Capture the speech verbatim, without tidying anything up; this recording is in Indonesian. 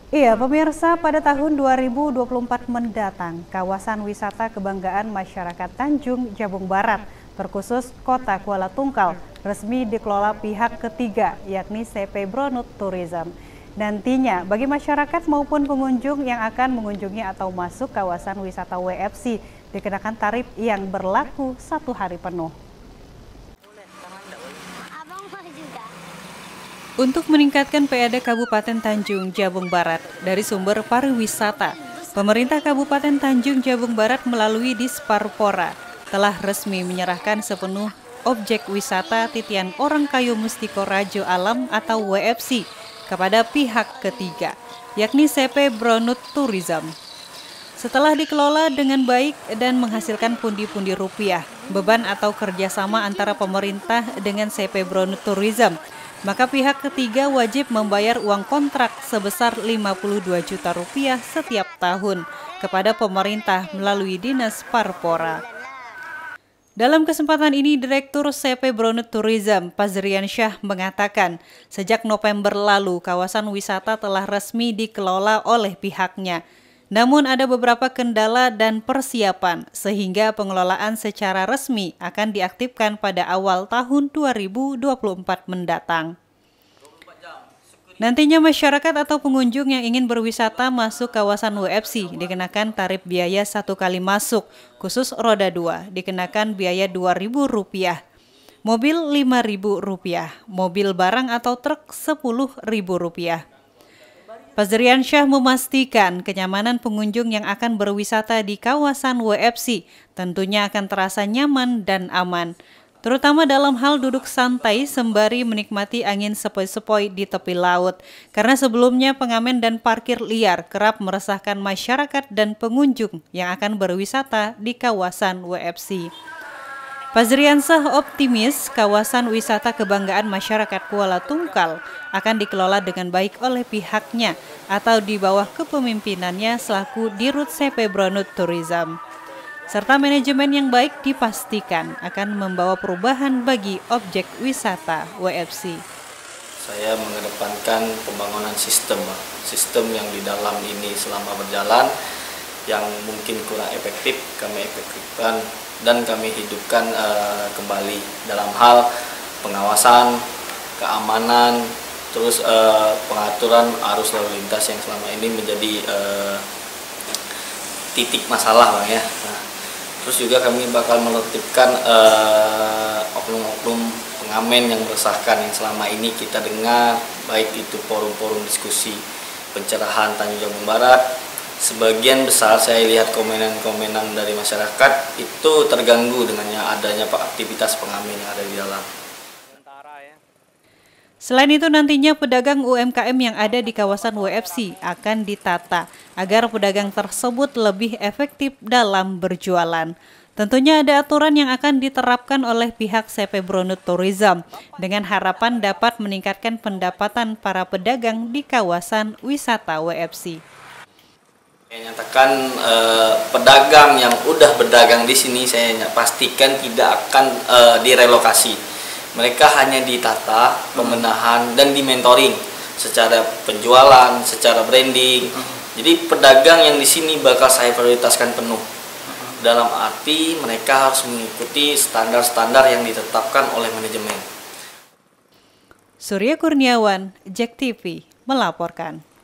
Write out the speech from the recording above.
Iya, pemirsa, pada tahun dua ribu dua puluh empat mendatang, kawasan wisata kebanggaan masyarakat Tanjung Jabung Barat, terkhusus Kota Kuala Tungkal, resmi dikelola pihak ketiga, yakni C P Bronut Tourism. Nantinya, bagi masyarakat maupun pengunjung yang akan mengunjungi atau masuk kawasan wisata W F C, dikenakan tarif yang berlaku satu hari penuh. Untuk meningkatkan P A D Kabupaten Tanjung Jabung Barat dari sumber pariwisata, pemerintah Kabupaten Tanjung Jabung Barat melalui Disparpora telah resmi menyerahkan sepenuh objek wisata titian orang kayu Mustiko Rajo Alam atau W F C kepada pihak ketiga, yakni C P Bronut Tourism. Setelah dikelola dengan baik dan menghasilkan pundi-pundi rupiah, beban atau kerjasama antara pemerintah dengan C P Bronut Tourism, maka pihak ketiga wajib membayar uang kontrak sebesar lima puluh dua juta rupiah setiap tahun kepada pemerintah melalui Dinas Parpora. Dalam kesempatan ini, Direktur C P Bronut Tourism, Pazrian Syah, mengatakan, sejak November lalu kawasan wisata telah resmi dikelola oleh pihaknya. Namun ada beberapa kendala dan persiapan sehingga pengelolaan secara resmi akan diaktifkan pada awal tahun dua ribu dua puluh empat mendatang. Nantinya masyarakat atau pengunjung yang ingin berwisata masuk kawasan W F C dikenakan tarif biaya satu kali masuk, khusus roda dua dikenakan biaya dua ribu rupiah, mobil lima ribu rupiah, mobil barang atau truk sepuluh ribu rupiah. Pazrian Syah memastikan kenyamanan pengunjung yang akan berwisata di kawasan W F C tentunya akan terasa nyaman dan aman, terutama dalam hal duduk santai sembari menikmati angin sepoi-sepoi di tepi laut, karena sebelumnya pengamen dan parkir liar kerap meresahkan masyarakat dan pengunjung yang akan berwisata di kawasan W F C. Pazrian Syah optimis kawasan wisata kebanggaan masyarakat Kuala Tungkal akan dikelola dengan baik oleh pihaknya atau di bawah kepemimpinannya selaku Dirut C P Bronut Tourism. Serta manajemen yang baik dipastikan akan membawa perubahan bagi objek wisata W F C. Saya mengedepankan pembangunan sistem, sistem yang di dalam ini selama berjalan yang mungkin kurang efektif kami efektifkan dan kami hidupkan uh, kembali dalam hal pengawasan, keamanan, terus uh, pengaturan arus lalu lintas yang selama ini menjadi uh, titik masalah, Bang ya. Nah, terus juga kami bakal menertibkan oknum-oknum uh, pengamen yang meresahkan yang selama ini kita dengar, baik itu forum-forum diskusi pencerahan Tanjung Jabung Barat. Sebagian besar saya lihat komenan-komenan dari masyarakat itu terganggu dengannya adanya aktivitas pengamen yang ada di dalam. Selain itu nantinya pedagang U M K M yang ada di kawasan W F C akan ditata agar pedagang tersebut lebih efektif dalam berjualan. Tentunya ada aturan yang akan diterapkan oleh pihak C P Bronut Tourism dengan harapan dapat meningkatkan pendapatan para pedagang di kawasan wisata W F C. Saya nyatakan eh, pedagang yang udah berdagang di sini saya pastikan tidak akan eh, direlokasi. Mereka hanya ditata, pembenahan dan dimentoring secara penjualan, secara branding. Jadi pedagang yang di sini bakal saya prioritaskan penuh. Dalam arti mereka harus mengikuti standar-standar yang ditetapkan oleh manajemen. Surya Kurniawan, Jack T V melaporkan.